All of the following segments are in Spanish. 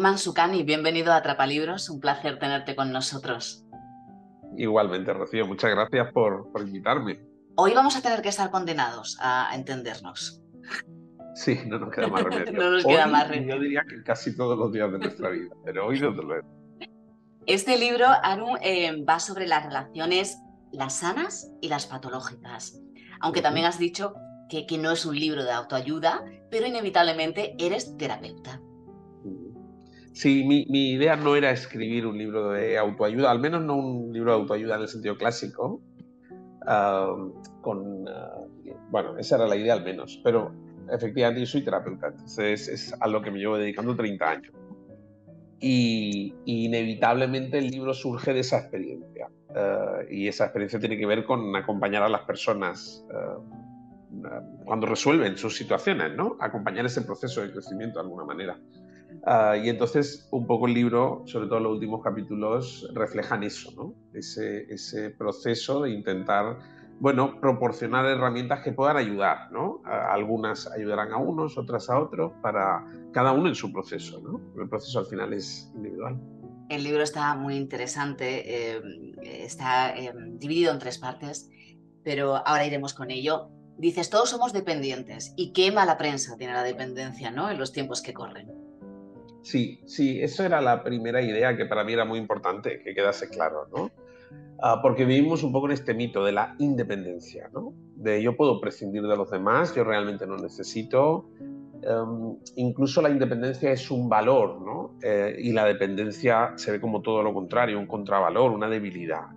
Ayman Soukani, bienvenido a Atrapalibros, un placer tenerte con nosotros. Igualmente, Rocío, muchas gracias por invitarme. Hoy vamos a tener que estar condenados a entendernos. Sí, no nos queda más remedio. No nos queda Hoy más y yo remedio. diría que casi todos los días de nuestra vida, pero hoy desde luego. Este libro, Arun, va sobre las relaciones, las sanas y las patológicas. Aunque también Ujú. has dicho que no es un libro de autoayuda, pero inevitablemente eres terapeuta. Ujú. Sí, mi idea no era escribir un libro de autoayuda, al menos no un libro de autoayuda en el sentido clásico, ah, bueno, esa era la idea al menos, pero efectivamente yo soy terapeuta, entonces es a lo que me llevo dedicando 30 años. Y inevitablemente el libro surge de esa experiencia. Y esa experiencia tiene que ver con acompañar a las personas cuando resuelven sus situaciones, ¿no? Acompañar ese proceso de crecimiento de alguna manera. Y entonces un poco el libro, sobre todo los últimos capítulos, reflejan eso, ¿no? Ese proceso de intentar, bueno, proporcionar herramientas que puedan ayudar, ¿no? Algunas ayudarán a unos, otras a otros, para cada uno en su proceso, ¿no? El proceso al final es individual. El libro está muy interesante, está dividido en tres partes, pero ahora iremos con ello. Dices, todos somos dependientes y qué mala prensa tiene la dependencia, ¿no? En los tiempos que corren. Sí, sí, eso era la primera idea que para mí era muy importante que quedase claro, ¿no? Porque vivimos un poco en este mito de la independencia, ¿no? De yo puedo prescindir de los demás, yo realmente no necesito. Incluso la independencia es un valor, ¿no? Y la dependencia se ve como todo lo contrario, un contravalor, una debilidad.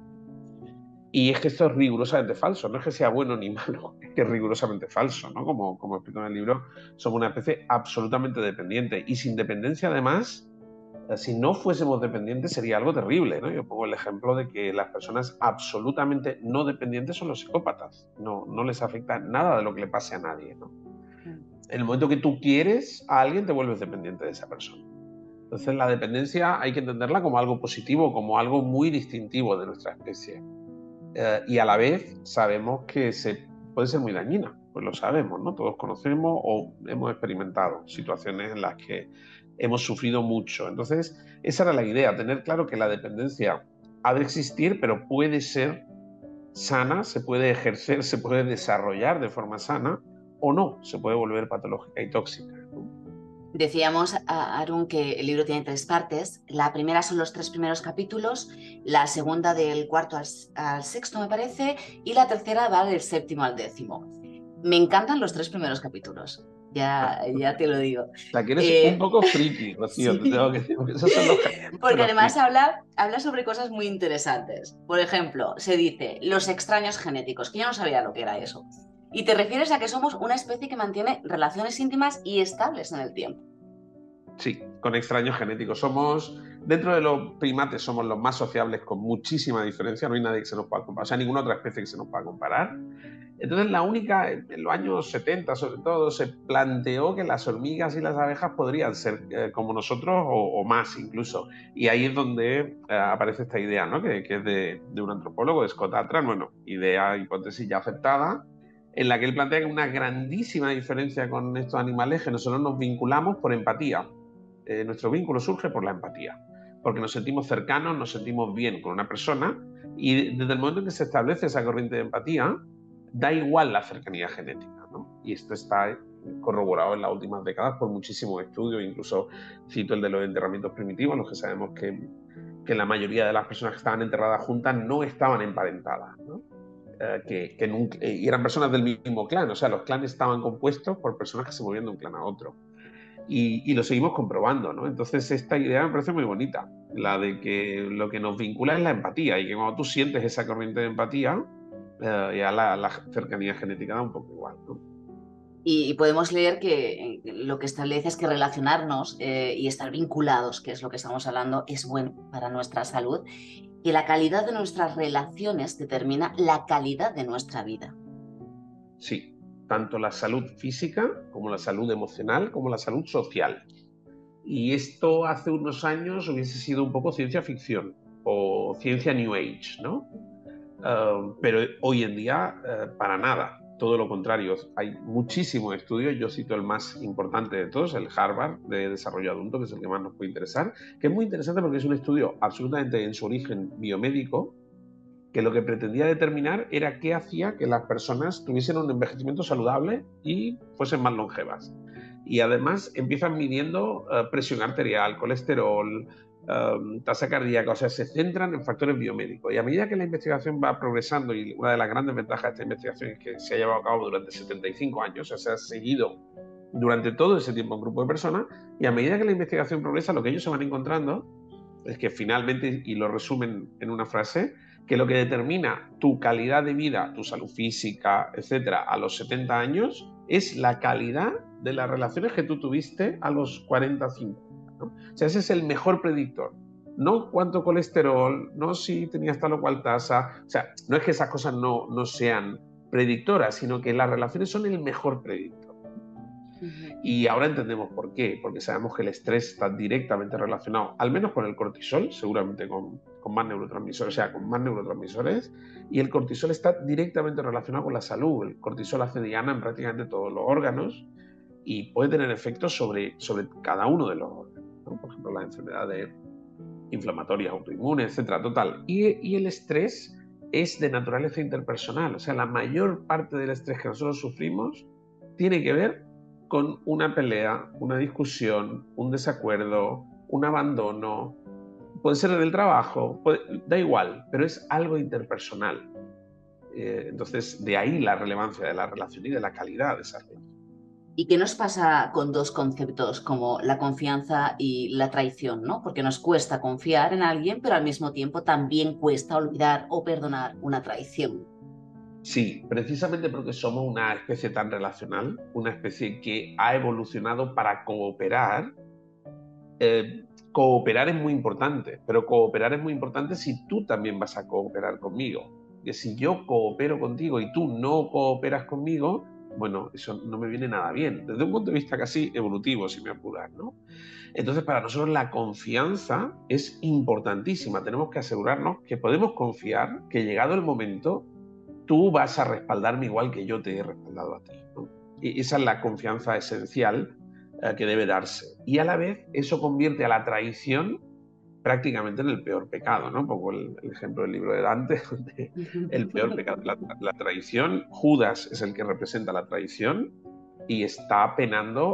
Y es que esto es rigurosamente falso, no es que sea bueno ni malo, es que es rigurosamente falso, ¿no? Como explico en el libro, somos una especie absolutamente dependiente y sin dependencia además si no fuésemos dependientes sería algo terrible, ¿no? Yo pongo el ejemplo de que las personas absolutamente no dependientes son los psicópatas. No, no les afecta nada de lo que le pase a nadie, ¿no? En el momento que tú quieres a alguien, te vuelves dependiente de esa persona. Entonces, la dependencia hay que entenderla como algo positivo, como algo muy distintivo de nuestra especie. Y a la vez sabemos que puede ser muy dañina, pues lo sabemos, ¿no? Todos conocemos o hemos experimentado situaciones en las que hemos sufrido mucho. Entonces, esa era la idea, tener claro que la dependencia ha de existir, pero puede ser sana, se puede ejercer, se puede desarrollar de forma sana o no, se puede volver patológica y tóxica, ¿no? Decíamos, Arun, que el libro tiene tres partes. La primera son los tres primeros capítulos, la segunda del cuarto al sexto, me parece, y la tercera va del séptimo al décimo. Me encantan los tres primeros capítulos, ya te lo digo. O sea, que eres un Eh, poco friki, Rocío, te tengo sí, que decir, porque esos son los capítulos de porque los además frikis. habla sobre cosas muy interesantes. Por ejemplo, se dice los extraños genéticos, que yo no sabía lo que era eso. Y te refieres a que somos una especie que mantiene relaciones íntimas y estables en el tiempo. Sí, con extraños genéticos. Dentro de los primates, somos los más sociables con muchísima diferencia. No hay nadie que se nos pueda comparar, o sea, ninguna otra especie que se nos pueda comparar. Entonces, en los años 70 sobre todo, se planteó que las hormigas y las abejas podrían ser como nosotros o más incluso. Y ahí es donde aparece esta idea, ¿no? Que es de un antropólogo, de Scott Atran, bueno, idea, hipótesis ya aceptada, en la que él plantea que una grandísima diferencia con estos animales es que nosotros nos vinculamos por empatía. Nuestro vínculo surge por la empatía, porque nos sentimos cercanos, nos sentimos bien con una persona y desde el momento en que se establece esa corriente de empatía, da igual la cercanía genética, ¿no? Y esto está corroborado en las últimas décadas por muchísimos estudios, incluso cito el de los enterramientos primitivos, los que sabemos que la mayoría de las personas que estaban enterradas juntas no estaban emparentadas, ¿no? Y eran personas del mismo clan, o sea, los clanes estaban compuestos por personas que se movían de un clan a otro y lo seguimos comprobando, ¿no? Entonces esta idea me parece muy bonita, la de que lo que nos vincula es la empatía y que cuando tú sientes esa corriente de empatía, ya la cercanía genética da un poco igual, ¿no? Y podemos leer que lo que establece es que relacionarnos y estar vinculados, que es lo que estamos hablando, es bueno para nuestra salud, que la calidad de nuestras relaciones determina la calidad de nuestra vida. Sí, tanto la salud física como la salud emocional como la salud social. Y esto hace unos años hubiese sido un poco ciencia ficción o ciencia New Age, ¿no? Pero hoy en día para nada. todo lo contrario. Hay muchísimos estudios, yo cito el más importante de todos, el Harvard de Desarrollo Adulto, que es el que más nos puede interesar, que es muy interesante porque es un estudio absolutamente en su origen biomédico, que lo que pretendía determinar era qué hacía que las personas tuviesen un envejecimiento saludable y fuesen más longevas. Y además empiezan midiendo presión arterial, colesterol, tasa cardíaca, o sea, se centran en factores biomédicos. Y a medida que la investigación va progresando, y una de las grandes ventajas de esta investigación es que se ha llevado a cabo durante 75 años, o sea, se ha seguido durante todo ese tiempo un grupo de personas, y a medida que la investigación progresa, lo que ellos se van encontrando es que finalmente, y lo resumen en una frase, que lo que determina tu calidad de vida, tu salud física, etcétera, a los 70 años es la calidad de las relaciones que tú tuviste a los 40, 50, ¿no? O sea, ese es el mejor predictor. No cuánto colesterol, no si tenías tal o cual tasa. O sea, no es que esas cosas no sean predictoras, sino que las relaciones son el mejor predictor. Y ahora entendemos por qué, porque sabemos que el estrés está directamente relacionado, al menos con el cortisol, seguramente con más neurotransmisores, o sea, con más neurotransmisores, y el cortisol está directamente relacionado con la salud. El cortisol hace diana en prácticamente todos los órganos y puede tener efectos sobre cada uno de los órganos, ¿no? Por ejemplo, las enfermedades inflamatorias, autoinmunes, etcétera, total. Y el estrés es de naturaleza interpersonal, o sea, la mayor parte del estrés que nosotros sufrimos tiene que ver con una pelea, una discusión, un desacuerdo, un abandono, puede ser en el trabajo, da igual, pero es algo interpersonal. Entonces, de ahí la relevancia de la relación y de la calidad de esa relación. ¿Y qué nos pasa con dos conceptos como la confianza y la traición, ¿no? Porque nos cuesta confiar en alguien, pero al mismo tiempo también cuesta olvidar o perdonar una traición. Sí, precisamente porque somos una especie tan relacional, una especie que ha evolucionado para cooperar. Cooperar es muy importante, pero cooperar es muy importante si tú también vas a cooperar conmigo. Que si yo coopero contigo y tú no cooperas conmigo, bueno, eso no me viene nada bien, desde un punto de vista casi evolutivo, si me apuras, ¿no? Entonces, para nosotros la confianza es importantísima. Tenemos que asegurarnos que podemos confiar que llegado el momento, tú vas a respaldarme igual que yo te he respaldado a ti, ¿no? Y esa es la confianza esencial que debe darse. Y a la vez eso convierte a la traición prácticamente en el peor pecado, ¿no? Un poco el ejemplo del libro de Dante, donde el peor pecado, la traición, Judas es el que representa la traición y está penando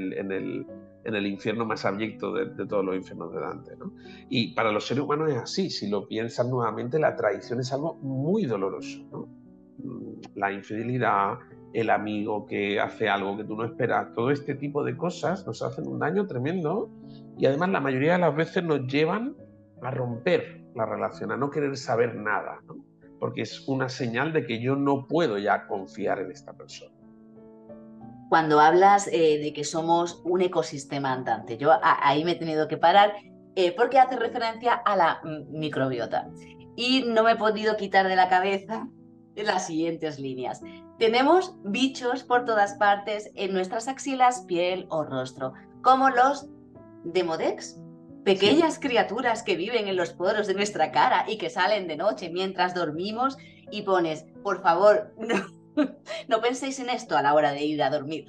en el infierno más abyecto de todos los infiernos de Dante, ¿no? Y para los seres humanos es así, si lo piensas nuevamente, la traición es algo muy doloroso, ¿no? La infidelidad, el amigo que hace algo que tú no esperas, todo este tipo de cosas nos hacen un daño tremendo y además la mayoría de las veces nos llevan a romper la relación, a no querer saber nada, ¿no? Porque es una señal de que yo no puedo ya confiar en esta persona. Cuando hablas de que somos un ecosistema andante, yo ahí me he tenido que parar porque hace referencia a la microbiota. Y no me he podido quitar de la cabeza las siguientes líneas. Tenemos bichos por todas partes en nuestras axilas, piel o rostro, como los Demodex, Sí. pequeñas criaturas que viven en los poros de nuestra cara y que salen de noche mientras dormimos y pones, por favor, no penséis en esto a la hora de ir a dormir.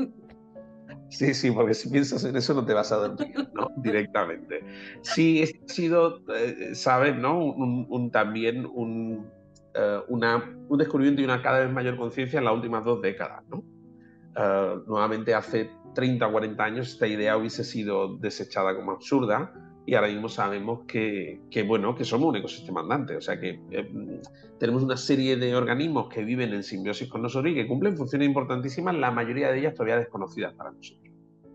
Sí, sí, porque si piensas en eso no te vas a dormir, ¿no? Directamente. Sí, este ha sido, ¿sabes? ¿No? También un descubrimiento y una cada vez mayor conciencia en las últimas 2 décadas, ¿no? Nuevamente hace 30 o 40 años esta idea hubiese sido desechada como absurda y ahora mismo sabemos bueno, que somos un ecosistema andante, o sea que tenemos una serie de organismos que viven en simbiosis con nosotros y que cumplen funciones importantísimas, la mayoría de ellas todavía desconocidas para nosotros.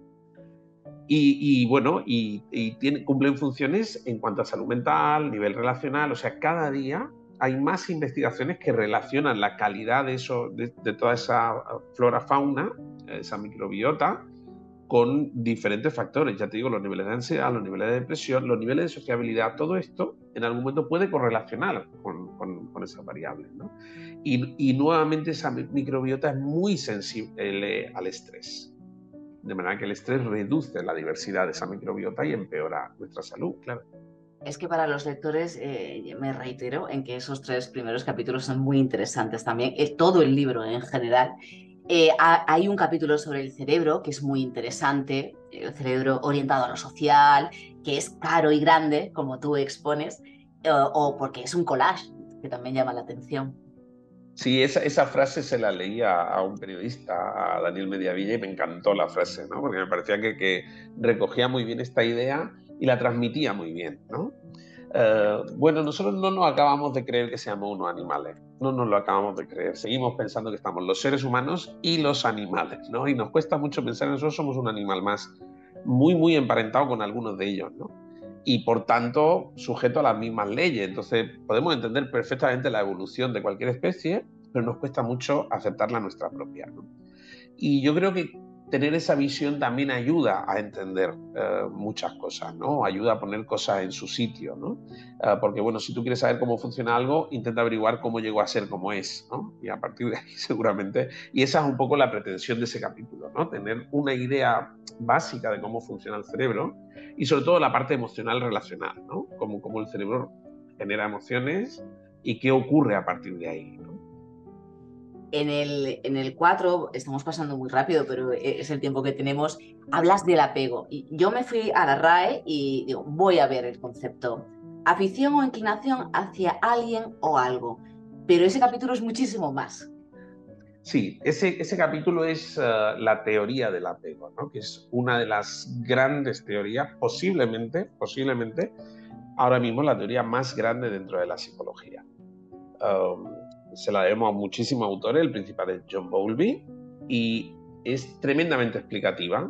Bueno, cumplen funciones en cuanto a salud mental, nivel relacional, o sea, cada día hay más investigaciones que relacionan la calidad de toda esa flora, fauna, esa microbiota, con diferentes factores. Ya te digo, los niveles de ansiedad, los niveles de depresión, los niveles de sociabilidad, todo esto en algún momento puede correlacionar con esas variables, ¿no? Y nuevamente esa microbiota es muy sensible al estrés. De manera que el estrés reduce la diversidad de esa microbiota y empeora nuestra salud, claro. Es que para los lectores, me reitero en que esos 3 primeros capítulos son muy interesantes también, todo el libro en general. Hay un capítulo sobre el cerebro que es muy interesante, el cerebro orientado a lo social, que es caro y grande, como tú expones, o porque es un collage, que también llama la atención. Sí, esa frase se la leí a un periodista, a Daniel Mediavilla, y me encantó la frase, ¿no? Porque me parecía que recogía muy bien esta idea y la transmitía muy bien, ¿no? Bueno, nosotros no nos acabamos de creer que seamos unos animales, no nos lo acabamos de creer. Seguimos pensando que estamos los seres humanos y los animales, ¿no? Y nos cuesta mucho pensar que nosotros somos un animal más, muy, muy emparentado con algunos de ellos, ¿no? Y por tanto sujeto a las mismas leyes. Entonces podemos entender perfectamente la evolución de cualquier especie, pero nos cuesta mucho aceptarla nuestra propia, ¿no? Y yo creo que tener esa visión también ayuda a entender muchas cosas, ¿no? Ayuda a poner cosas en su sitio, ¿no? Porque, bueno, si tú quieres saber cómo funciona algo, intenta averiguar cómo llegó a ser como es, ¿no? Y a partir de ahí, seguramente, y esa es un poco la pretensión de ese capítulo, ¿no? Tener una idea básica de cómo funciona el cerebro y sobre todo la parte emocional relacional, ¿no? Cómo el cerebro genera emociones y qué ocurre a partir de ahí, ¿no? En el 4 estamos pasando muy rápido, pero es el tiempo que tenemos, hablas del apego. Y yo me fui a la RAE y digo, voy a ver el concepto. Afición o inclinación hacia alguien o algo. Pero ese capítulo es muchísimo más. Sí, ese capítulo es la teoría del apego, ¿no? Que es una de las grandes teorías, posiblemente, ahora mismo la teoría más grande dentro de la psicología. Um, Se la debemos a muchísimos autores, el principal es John Bowlby, y es tremendamente explicativa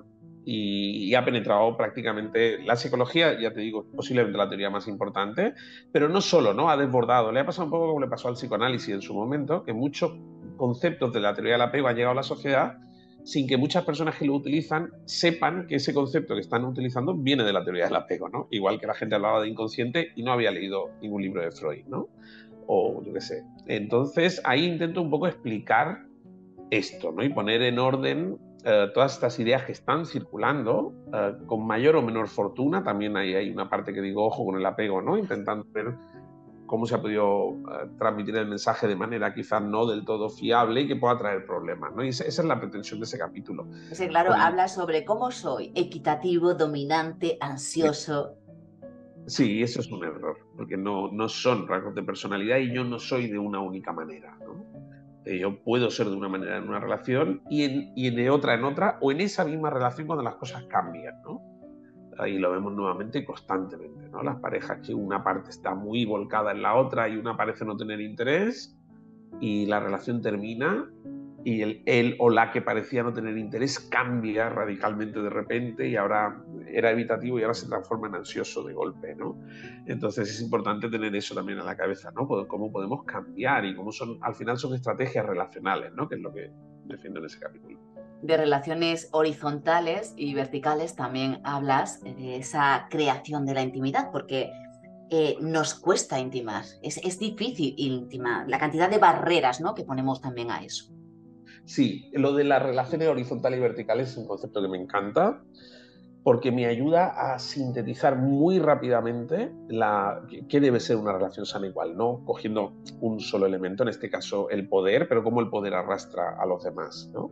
y ha penetrado prácticamente la psicología, ya te digo, posiblemente la teoría más importante, pero no solo, ¿no? Ha desbordado, le ha pasado un poco como le pasó al psicoanálisis en su momento, que muchos conceptos de la teoría del apego han llegado a la sociedad sin que muchas personas que lo utilizan sepan que ese concepto que están utilizando viene de la teoría del apego, ¿no? Igual que la gente hablaba de inconsciente y no había leído ningún libro de Freud, ¿no? O yo qué sé. Entonces ahí intento un poco explicar esto, ¿no? Y poner en orden todas estas ideas que están circulando con mayor o menor fortuna. También hay una parte que digo, ojo con el apego, ¿no? Intentando ver cómo se ha podido transmitir el mensaje de manera quizás no del todo fiable y que pueda traer problemas, ¿no? Y esa es la pretensión de ese capítulo. Ese, claro, Porque habla sobre cómo soy, equitativo, dominante, ansioso. sí, eso es un error, porque no son rasgos de personalidad y yo no soy de una única manera, ¿no? Yo puedo ser de una manera en una relación y de otra en otra, o en esa misma relación cuando las cosas cambian, ¿no? Ahí lo vemos nuevamente constantemente, ¿no? Las parejas que una parte está muy volcada en la otra y una parece no tener interés y la relación termina y él o la que parecía no tener interés cambia radicalmente de repente y ahora era evitativo y ahora se transforma en ansioso de golpe, ¿no? Entonces es importante tener eso también en la cabeza, ¿no? Cómo podemos cambiar y cómo son, al final son estrategias relacionales, ¿no? Que es lo que defiendo en ese capítulo. De relaciones horizontales y verticales también hablas de esa creación de la intimidad, porque nos cuesta intimar, es difícil intimar, la cantidad de barreras, ¿no?, que ponemos también a eso. Sí, lo de las relaciones horizontales y verticales es un concepto que me encanta porque me ayuda a sintetizar muy rápidamente qué debe ser una relación sana igual, ¿no? Cogiendo un solo elemento, en este caso el poder, pero cómo el poder arrastra a los demás, ¿no?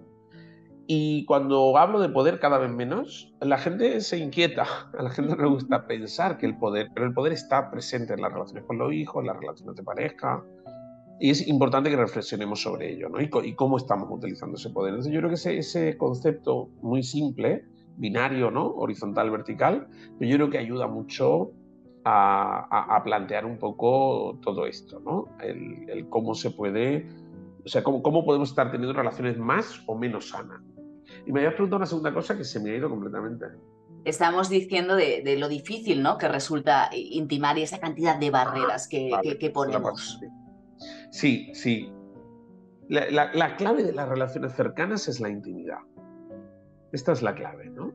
Y cuando hablo de poder cada vez menos, la gente se inquieta, a la gente no le gusta pensar que el poder, pero el poder está presente en las relaciones con los hijos, en las relaciones de pareja, y es importante que reflexionemos sobre ello, ¿no? Y cómo estamos utilizando ese poder. Entonces yo creo que ese concepto muy simple, binario, ¿no? Horizontal, vertical, yo creo que ayuda mucho a plantear un poco todo esto, ¿no? El cómo se puede, o sea, cómo podemos estar teniendo relaciones más o menos sanas. Y me habías preguntado una segunda cosa que se me ha ido completamente. Estamos diciendo de lo difícil, ¿no?, que resulta intimar y esa cantidad de Ah, barreras que, vale, que, que se la paso. ponemos. Sí, sí. La clave de las relaciones cercanas es la intimidad. Esta es la clave, ¿no?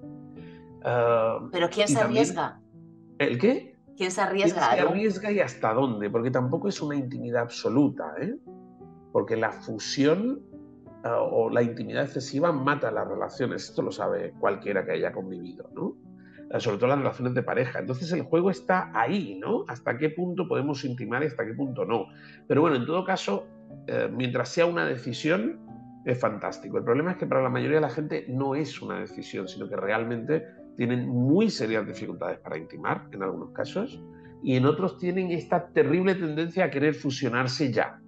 Pero ¿quién Y se también, arriesga? ¿el qué? ¿Quién se ¿Quién arriesga, se Aarón? arriesga y hasta dónde? Porque tampoco es una intimidad absoluta, ¿eh? Porque la fusión o la intimidad excesiva mata las relaciones. Esto lo sabe cualquiera que haya convivido, ¿no? sobre todo las relaciones de pareja. Entonces el juego está ahí, ¿no? Hasta qué punto podemos intimar y hasta qué punto no. Pero bueno, en todo caso, mientras sea una decisión, es fantástico. El problema es que para la mayoría de la gente no es una decisión, sino que realmente tienen muy serias dificultades para intimar, en algunos casos, y en otros tienen esta terrible tendencia a querer fusionarse ya,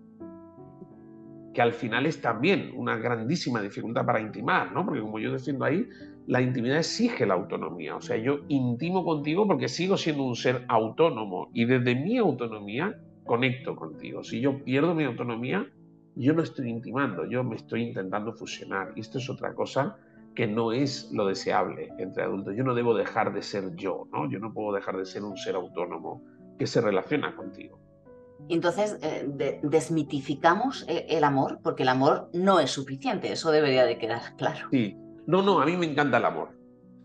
que al final es también una grandísima dificultad para intimar, ¿no? Porque como yo defiendo ahí, la intimidad exige la autonomía. O sea, yo intimo contigo porque sigo siendo un ser autónomo y desde mi autonomía conecto contigo. Si yo pierdo mi autonomía, yo no estoy intimando, yo me estoy intentando fusionar. Y esto es otra cosa que no es lo deseable entre adultos. Yo no debo dejar de ser yo, ¿no? Yo no puedo dejar de ser un ser autónomo que se relaciona contigo. Entonces, desmitificamos el amor, porque el amor no es suficiente, eso debería de quedar claro. Sí. No, no, a mí me encanta el amor.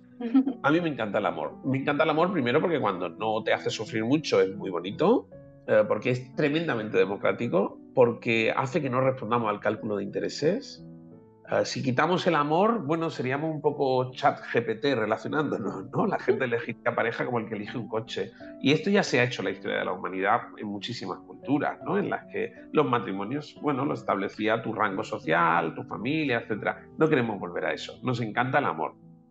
A mí me encanta el amor. Me encanta el amor primero porque cuando no te hace sufrir mucho es muy bonito, porque es tremendamente democrático, porque hace que no respondamos al cálculo de intereses. Si quitamos el amor, bueno, seríamos un poco chat GPT relacionándonos, ¿no? La gente elegiría pareja como el que elige un coche. Y esto ya se ha hecho en la historia de la humanidad en muchísimas culturas, ¿no? En las que los matrimonios, bueno, lo establecía tu rango social, tu familia, etcétera. No queremos volver a eso. Nos encanta el amor.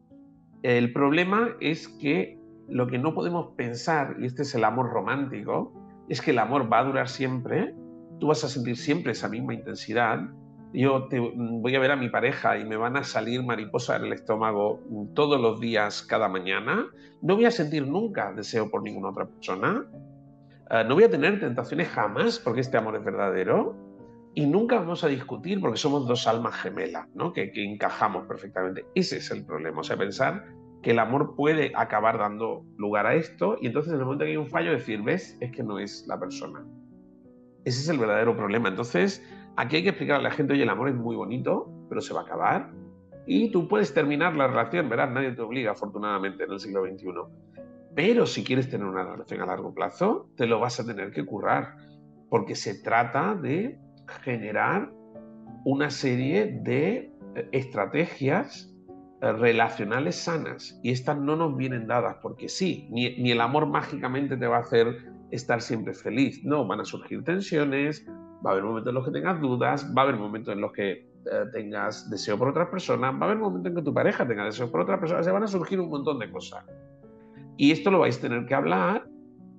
El problema es que lo que no podemos pensar, y este es el amor romántico, es que el amor va a durar siempre, tú vas a sentir siempre esa misma intensidad. Voy a ver a mi pareja y me van a salir mariposas en el estómago todos los días, cada mañana. No voy a sentir nunca deseo por ninguna otra persona. No voy a tener tentaciones jamás porque este amor es verdadero. Y nunca vamos a discutir porque somos dos almas gemelas, ¿no? Que encajamos perfectamente. Ese es el problema. O sea, pensar que el amor puede acabar dando lugar a esto y entonces en el momento que hay un fallo decir, ¿ves? Es que no es la persona. Ese es el verdadero problema. Entonces, aquí hay que explicarle a la gente, oye, el amor es muy bonito, pero se va a acabar. Y tú puedes terminar la relación, verás, nadie te obliga, afortunadamente, en el siglo XXI. Pero si quieres tener una relación a largo plazo, te lo vas a tener que currar, porque se trata de generar una serie de estrategias relacionales sanas y estas no nos vienen dadas porque sí, ni el amor mágicamente te va a hacer estar siempre feliz, no, van a surgir tensiones, va a haber momentos en los que tengas dudas, va a haber momentos en los que tengas deseo por otras personas, va a haber momentos en que tu pareja tenga deseo por otras personas, se van a surgir un montón de cosas. Y esto lo vais a tener que hablar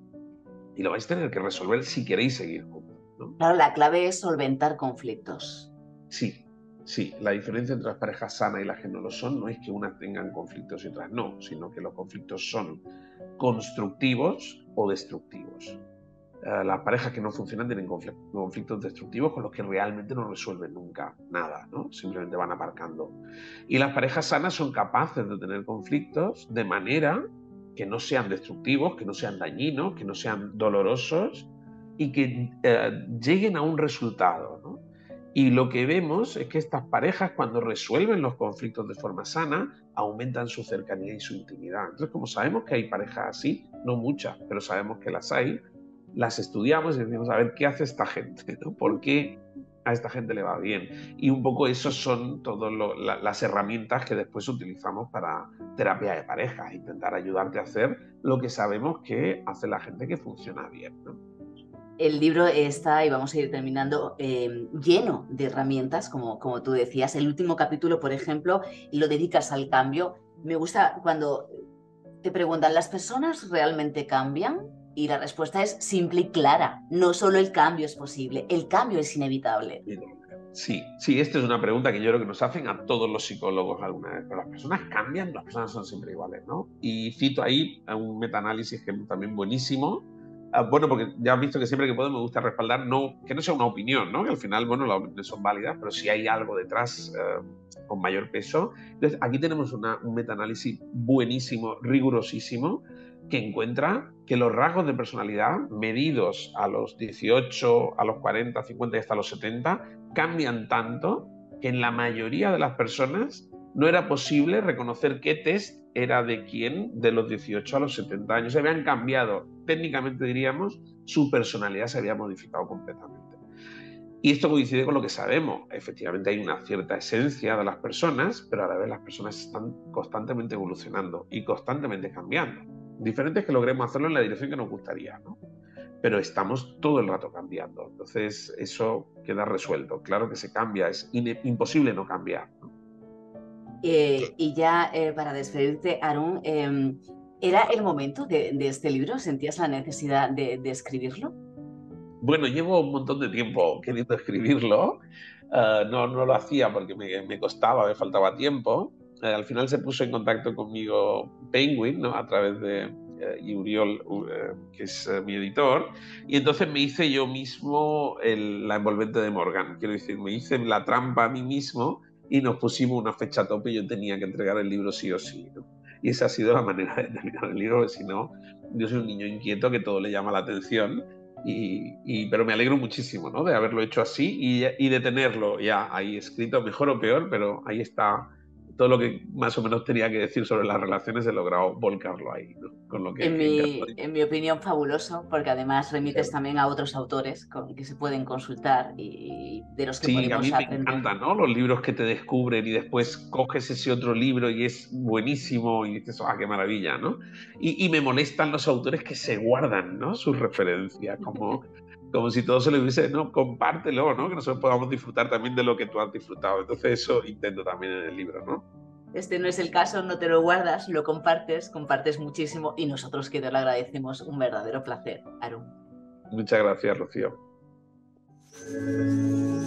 y lo vais a tener que resolver si queréis seguir juntos, ¿no? Claro, la clave es solventar conflictos. Sí, sí. La diferencia entre las parejas sanas y las que no lo son no es que unas tengan conflictos y otras no, sino que los conflictos son constructivos o destructivos. Las parejas que no funcionan tienen conflictos destructivos con los que realmente no resuelven nunca nada, ¿no? Simplemente van aparcando. Y las parejas sanas son capaces de tener conflictos de manera que no sean destructivos, que no sean dañinos, que no sean dolorosos y que lleguen a un resultado, ¿no? Y lo que vemos es que estas parejas, cuando resuelven los conflictos de forma sana, aumentan su cercanía y su intimidad. Entonces, como sabemos que hay parejas así, no muchas, pero sabemos que las hay, las estudiamos y decimos, a ver, ¿qué hace esta gente? ¿No? ¿Por qué a esta gente le va bien? Y un poco esos son todas las herramientas que después utilizamos para terapia de pareja, intentar ayudarte a hacer lo que sabemos que hace la gente que funciona bien, ¿no? El libro está, y vamos a ir terminando, lleno de herramientas, como tú decías. El último capítulo, por ejemplo, lo dedicas al cambio. Me gusta cuando te preguntan, ¿las personas realmente cambian? Y la respuesta es simple y clara. No solo el cambio es posible, el cambio es inevitable. Sí, sí, esta es una pregunta que yo creo que nos hacen a todos los psicólogos alguna vez. Pero las personas cambian, las personas son siempre iguales, ¿no? Y cito ahí a un metaanálisis que es también buenísimo. Bueno, porque ya has visto que siempre que puedo me gusta respaldar, no, que no sea una opinión, ¿no? Que al final, bueno, las opiniones son válidas, pero si hay algo detrás con mayor peso. Entonces, aquí tenemos un metaanálisis buenísimo, rigurosísimo, que encuentra que los rasgos de personalidad medidos a los 18, a los 40, 50 y hasta los 70 cambian tanto que en la mayoría de las personas no era posible reconocer qué test era de quién de los 18 a los 70 años. Se habían cambiado, técnicamente diríamos, su personalidad se había modificado completamente. Y esto coincide con lo que sabemos. Efectivamente hay una cierta esencia de las personas, pero a la vez las personas están constantemente evolucionando y constantemente cambiando. Diferente es que logremos hacerlo en la dirección que nos gustaría, ¿no? Pero estamos todo el rato cambiando. Entonces eso queda resuelto. Claro que se cambia, es imposible no cambiar, ¿no? Y ya para despedirte, Aarón, ¿era el momento de este libro? ¿Sentías la necesidad de escribirlo? Bueno, llevo un montón de tiempo queriendo escribirlo. No lo hacía porque me costaba, me faltaba tiempo. Al final se puso en contacto conmigo Penguin, ¿no? A través de Uriol, que es mi editor, y entonces me hice yo mismo la envolvente de Morgan. Quiero decir, me hice la trampa a mí mismo y nos pusimos una fecha tope y yo tenía que entregar el libro sí o sí, ¿no? Y esa ha sido la manera de terminar el libro, porque si no, yo soy un niño inquieto que todo le llama la atención. Pero me alegro muchísimo, ¿no? De haberlo hecho así y de tenerlo ya ahí escrito, mejor o peor, pero ahí está todo lo que más o menos tenía que decir sobre las relaciones, he logrado volcarlo ahí, ¿no? Con lo que encantó. En mi opinión, fabuloso, porque además Muchas remites gracias. también a otros autores que se pueden consultar y de los que Sí, a podemos mí me aprender. encantan, ¿no? Los libros que te descubren y después coges ese otro libro y es buenísimo y dices, ¡ah, qué maravilla!, ¿no? Y me molestan los autores que se guardan, ¿no? Sus referencias, como si todo se lo hubiese, no, compártelo, ¿no? Que nosotros podamos disfrutar también de lo que tú has disfrutado. Entonces eso intento también en el libro, ¿no? Este no es el caso, no te lo guardas, lo compartes, compartes muchísimo y nosotros que te lo agradecemos, un verdadero placer, Aarón. Muchas gracias, Rocío.